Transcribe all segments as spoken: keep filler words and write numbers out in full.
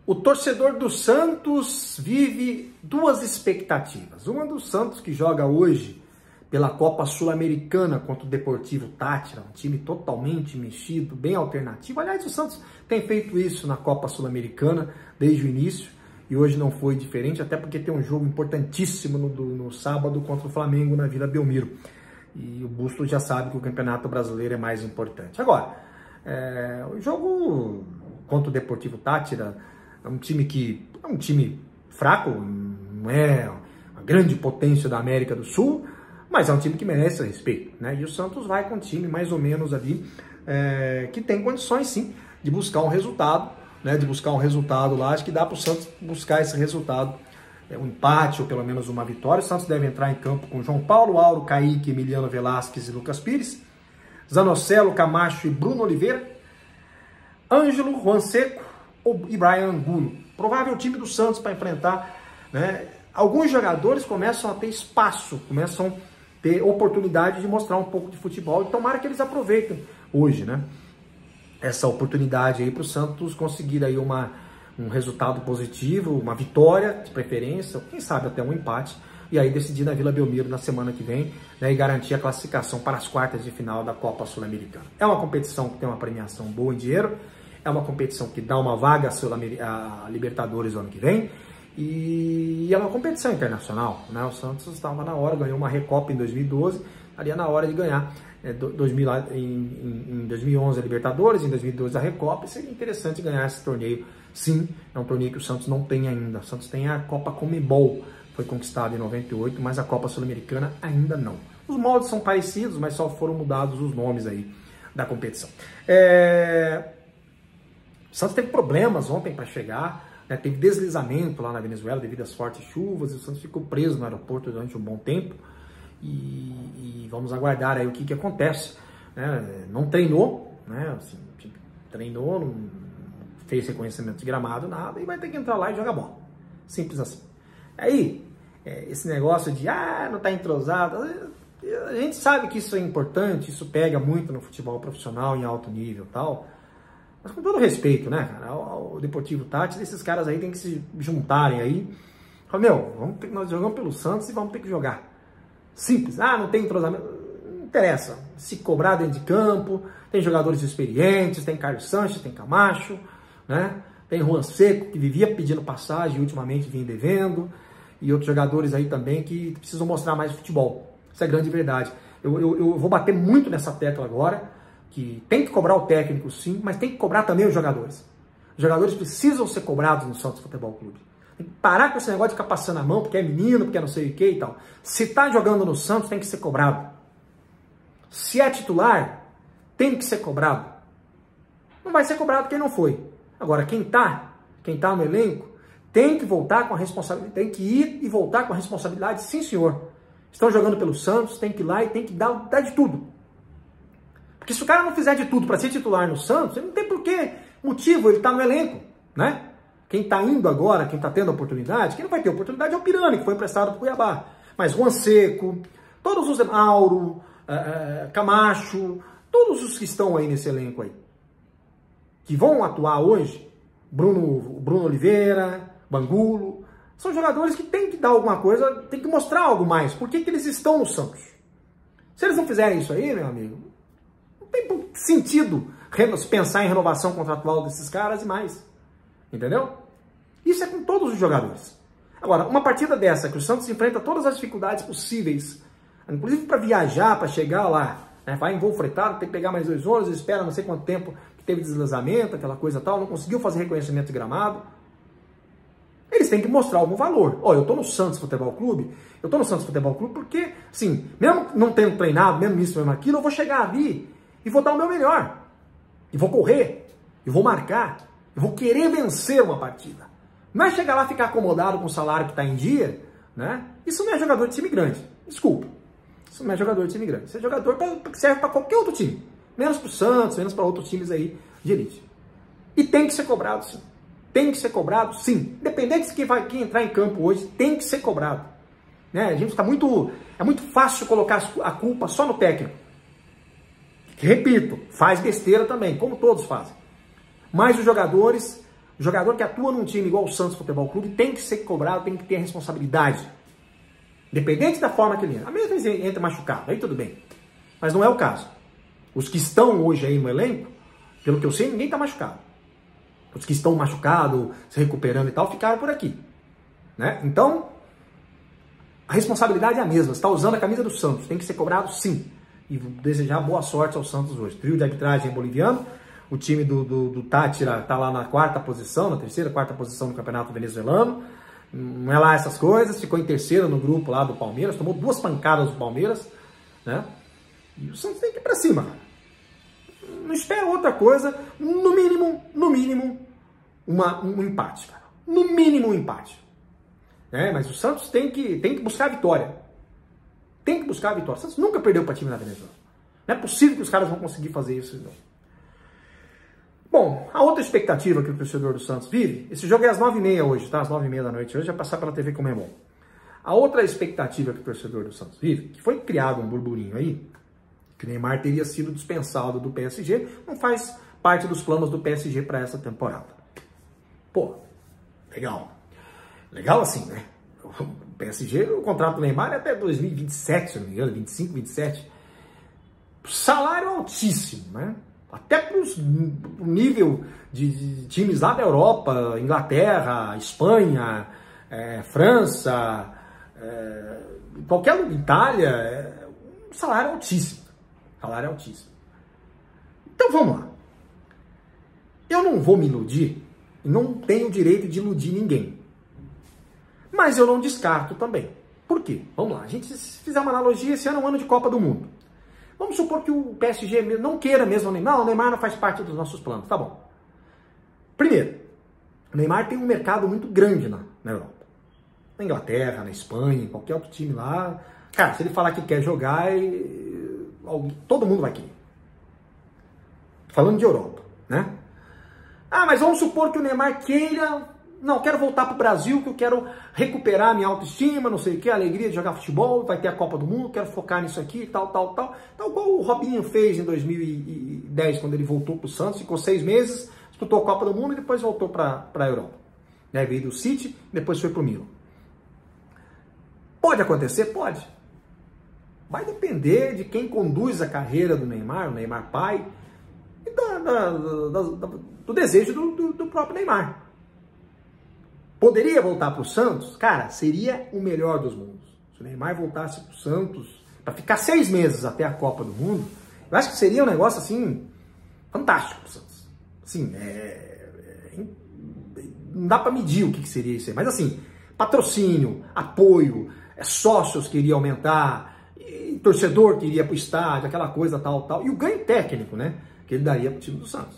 O torcedor do Santos vive duas expectativas. Uma do Santos, que joga hoje pela Copa Sul-Americana contra o Deportivo Táchira, um time totalmente mexido, bem alternativo. Aliás, o Santos tem feito isso na Copa Sul-Americana desde o início e hoje não foi diferente, até porque tem um jogo importantíssimo no, no sábado contra o Flamengo na Vila Belmiro. E o Busto já sabe que o Campeonato Brasileiro é mais importante. Agora, é, o jogo contra o Deportivo Táchira é um time que é um time fraco, não é a grande potência da América do Sul, mas é um time que merece respeito, né? E o Santos vai com um time mais ou menos ali, é, que tem condições sim de buscar um resultado, né? De buscar um resultado lá, acho que dá para o Santos buscar esse resultado, é, um empate ou pelo menos uma vitória. O Santos deve entrar em campo com João Paulo, Auro, Kaique, Emiliano Velasquez e Lucas Pires, Zanocelo, Camacho e Bruno Oliveira, Ângelo, Juan Seco e Brian Angulo. Provável time do Santos para enfrentar, né? Alguns jogadores começam a ter espaço, começam a ter oportunidade de mostrar um pouco de futebol e tomara que eles aproveitem hoje, né? Essa oportunidade aí para o Santos conseguir aí uma, um resultado positivo, uma vitória de preferência, quem sabe até um empate, e aí decidir na Vila Belmiro na semana que vem, né, e garantir a classificação para as quartas de final da Copa Sul-Americana. É uma competição que tem uma premiação boa em dinheiro, é uma competição que dá uma vaga a Libertadores no ano que vem, e é uma competição internacional, né? O Santos estava na hora, ganhou uma Recopa em dois mil e doze, ali na hora de ganhar é, dois mil, em, em, em dois mil e onze a Libertadores, em dois mil e doze a Recopa, e seria interessante ganhar esse torneio. Sim, é um torneio que o Santos não tem ainda. O Santos tem a Copa Conmebol, foi conquistada em noventa e oito, mas a Copa Sul-Americana ainda não. Os moldes são parecidos, mas só foram mudados os nomes aí da competição. É... O Santos teve problemas ontem para chegar, né? Teve deslizamento lá na Venezuela devido às fortes chuvas, e o Santos ficou preso no aeroporto durante um bom tempo, e, e vamos aguardar aí o que, que acontece, né? Não treinou, né? Assim, treinou, não fez reconhecimento de gramado, nada, e vai ter que entrar lá e jogar bola. Simples assim. Aí, é, esse negócio de, ah, não tá entrosado, a gente sabe que isso é importante, isso pega muito no futebol profissional em alto nível e tal, mas com todo respeito, né, cara, o Deportivo Táchira, esses caras aí tem que se juntarem aí. Fala, meu, vamos ter, nós jogamos pelo Santos e vamos ter que jogar. Simples. Ah, não tem entrosamento. Não interessa. Se cobrar dentro de campo, tem jogadores experientes, tem Carlos Sanches, tem Camacho, né? Tem Juan Seco, que vivia pedindo passagem e ultimamente vinha devendo, e outros jogadores aí também que precisam mostrar mais futebol. Essa é a grande verdade. Eu, eu, eu vou bater muito nessa tecla agora, que tem que cobrar o técnico sim, mas tem que cobrar também os jogadores. Os jogadores precisam ser cobrados no Santos Futebol Clube. Tem que parar com esse negócio de ficar passando a mão, porque é menino, porque é não sei o que e tal. Se tá jogando no Santos, tem que ser cobrado. Se é titular, tem que ser cobrado. Não vai ser cobrado quem não foi. Agora, quem tá, quem tá no elenco, tem que voltar com a responsabilidade, tem que ir e voltar com a responsabilidade, sim senhor. Estão jogando pelo Santos, tem que ir lá e tem que dar, dar de tudo. Porque se o cara não fizer de tudo para ser titular no Santos, ele não tem por que motivo, ele tá no elenco, né? Quem está indo agora, quem está tendo a oportunidade, quem não vai ter oportunidade é o Pirani, que foi emprestado para o Cuiabá. Mas Juan Seco, todos os... Auro, uh, uh, Camacho, todos os que estão aí nesse elenco aí, que vão atuar hoje, Bruno, Bruno Oliveira, Bangulo, são jogadores que têm que dar alguma coisa, tem que mostrar algo mais. Por que, que eles estão no Santos? Se eles não fizerem isso aí, meu amigo, não tem sentido pensar em renovação contratual desses caras e mais. Entendeu? Isso é com todos os jogadores. Agora, uma partida dessa, que o Santos enfrenta todas as dificuldades possíveis, inclusive para viajar, para chegar lá, né? Vai em voo fretado, tem que pegar mais dois ônibus, espera não sei quanto tempo que teve deslizamento, aquela coisa tal, não conseguiu fazer reconhecimento de gramado. Eles têm que mostrar algum valor. Ó, eu tô no Santos Futebol Clube, eu tô no Santos Futebol Clube porque, assim, mesmo não tendo treinado, mesmo isso, mesmo aquilo, eu vou chegar ali e vou dar o meu melhor. E vou correr, e vou marcar, eu vou querer vencer uma partida. Não é chegar lá e ficar acomodado com o salário que está em dia, né? Isso não é jogador de time grande. Desculpa. Isso não é jogador de time grande. Isso é jogador pra, que serve para qualquer outro time. Menos para o Santos, menos para outros times aí de elite. E tem que ser cobrado, sim. Tem que ser cobrado, sim. Independente de quem vai quem entrar em campo hoje, tem que ser cobrado. Né? A gente está muito... É muito fácil colocar a culpa só no técnico. Repito, faz besteira também, como todos fazem. Mas os jogadores, O jogador que atua num time igual o Santos Futebol Clube tem que ser cobrado, tem que ter a responsabilidade. Independente da forma que ele entra. A mesma vez ele entra machucado, aí tudo bem. Mas não é o caso. Os que estão hoje aí no elenco, pelo que eu sei, ninguém está machucado. Os que estão machucados, se recuperando e tal, ficaram por aqui. Né? Então, a responsabilidade é a mesma. Você está usando a camisa do Santos, tem que ser cobrado sim. E desejar boa sorte ao Santos hoje. Trio de arbitragem boliviano. O time do, do, do Táchira está lá na quarta posição, na terceira, quarta posição no campeonato venezuelano. Não é lá essas coisas. Ficou em terceiro no grupo lá do Palmeiras. Tomou duas pancadas do Palmeiras. Né? E o Santos tem que ir para cima. Não espera outra coisa. No mínimo, no mínimo, uma, um empate. Cara. No mínimo um empate. É, mas o Santos tem que, tem que buscar a vitória. Tem que buscar a vitória. O Santos nunca perdeu para time na Venezuela. Não é possível que os caras vão conseguir fazer isso. Não. Bom, a outra expectativa que o torcedor do Santos vive, esse jogo é às nove e meia hoje, tá? Às nove e meia da noite hoje, vai passar pela T V Comembol. A outra expectativa que o torcedor do Santos vive, que foi criado um burburinho aí, que o Neymar teria sido dispensado do P S G, não faz parte dos planos do P S G para essa temporada. Pô, legal. Legal assim, né? O P S G, o contrato do Neymar é até dois mil e vinte e sete, se não me engano, vinte e cinco, vinte e sete. Salário altíssimo, né? Até para o nível de, de times lá da Europa, Inglaterra, Espanha, é, França, é, qualquer lugar, Itália, é, um salário altíssimo. Salário altíssimo. Então vamos lá. Eu não vou me iludir e não tenho o direito de iludir ninguém. Mas eu não descarto também. Por quê? Vamos lá. A gente, se fizer uma analogia, esse ano é um ano de Copa do Mundo. Vamos supor que o P S G não queira mesmo o Neymar. Não, o Neymar não faz parte dos nossos planos. Tá bom. Primeiro, o Neymar tem um mercado muito grande na, na Europa. Na Inglaterra, na Espanha, em qualquer outro time lá. Cara, se ele falar que quer jogar, todo mundo vai querer. Falando de Europa, né? Ah, mas vamos supor que o Neymar queira... Não, quero voltar para o Brasil, que eu quero recuperar a minha autoestima, não sei o que, a alegria de jogar futebol, vai ter a Copa do Mundo, quero focar nisso aqui, tal, tal, tal. Tal qual o Robinho fez em dois mil e dez, quando ele voltou para o Santos, ficou seis meses, disputou a Copa do Mundo e depois voltou para a Europa. Né? Veio do City, depois foi para o Milan. Pode acontecer? Pode. Vai depender de quem conduz a carreira do Neymar, o Neymar pai, e da, da, da, da, do desejo do, do, do próprio Neymar. Poderia voltar para o Santos? Cara, seria o melhor dos mundos. Se o Neymar voltasse para o Santos, para ficar seis meses até a Copa do Mundo, eu acho que seria um negócio, assim, fantástico para o Santos. Assim, é, é, não dá para medir o que, que seria isso aí. Mas, assim, patrocínio, apoio, é, sócios que iria aumentar, e torcedor que iria para o estádio, aquela coisa tal, tal. E o ganho técnico, né, que ele daria para o time do Santos.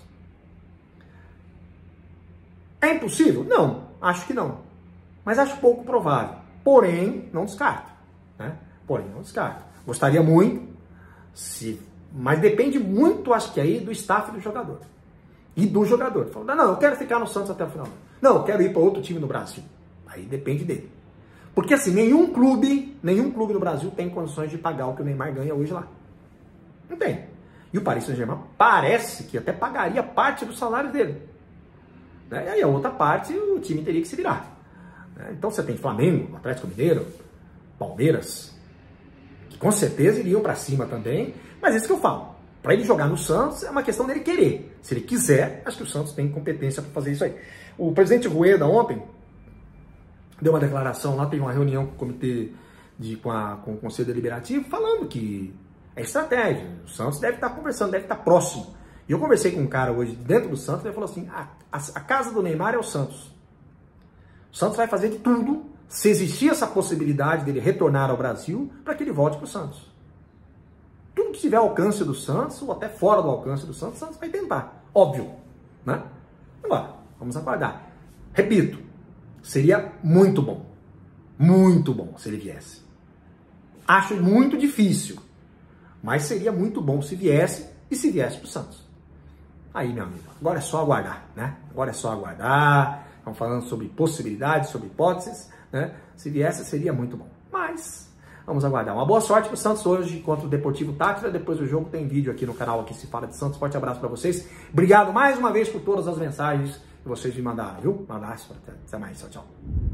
É impossível? Não. Acho que não. Mas acho pouco provável. Porém, não descarto. Né? Porém, não descarto. Gostaria muito, se... mas depende muito, acho que aí, do staff do jogador. E do jogador. Falando, não, eu quero ficar no Santos até o final. Não, eu quero ir para outro time no Brasil. Aí depende dele. Porque assim, nenhum clube, nenhum clube no Brasil tem condições de pagar o que o Neymar ganha hoje lá. Não tem. E o Paris Saint-Germain parece que até pagaria parte do salário dele. Né? E aí a outra parte o time teria que se virar. Né? Então você tem Flamengo, Atlético Mineiro, Palmeiras, que com certeza iriam para cima também, mas é isso que eu falo. Para ele jogar no Santos é uma questão dele querer. Se ele quiser, acho que o Santos tem competência para fazer isso aí. O presidente Rueda ontem deu uma declaração lá, teve uma reunião com o comitê de, com, a, com o Conselho Deliberativo, falando que é estratégia. O Santos deve estar conversando, deve estar próximo. E eu conversei com um cara hoje dentro do Santos, ele falou assim, a, a, a casa do Neymar é o Santos. O Santos vai fazer de tudo, se existir essa possibilidade dele retornar ao Brasil, para que ele volte para o Santos. Tudo que tiver alcance do Santos, ou até fora do alcance do Santos, o Santos vai tentar. Óbvio. Né? Agora, vamos aguardar. Repito, seria muito bom. Muito bom se ele viesse. Acho muito difícil, mas seria muito bom se viesse e se viesse para o Santos. Aí, meu amigo, agora é só aguardar, né? Agora é só aguardar. Estamos falando sobre possibilidades, sobre hipóteses, né? Se viesse, seria muito bom. Mas, vamos aguardar. Uma boa sorte para o Santos hoje contra o Deportivo Táchira. Depois do jogo tem vídeo aqui no canal Aqui Se Fala de Santos. Forte abraço para vocês. Obrigado mais uma vez por todas as mensagens que vocês me mandaram, viu? Um abraço, até mais, tchau, tchau.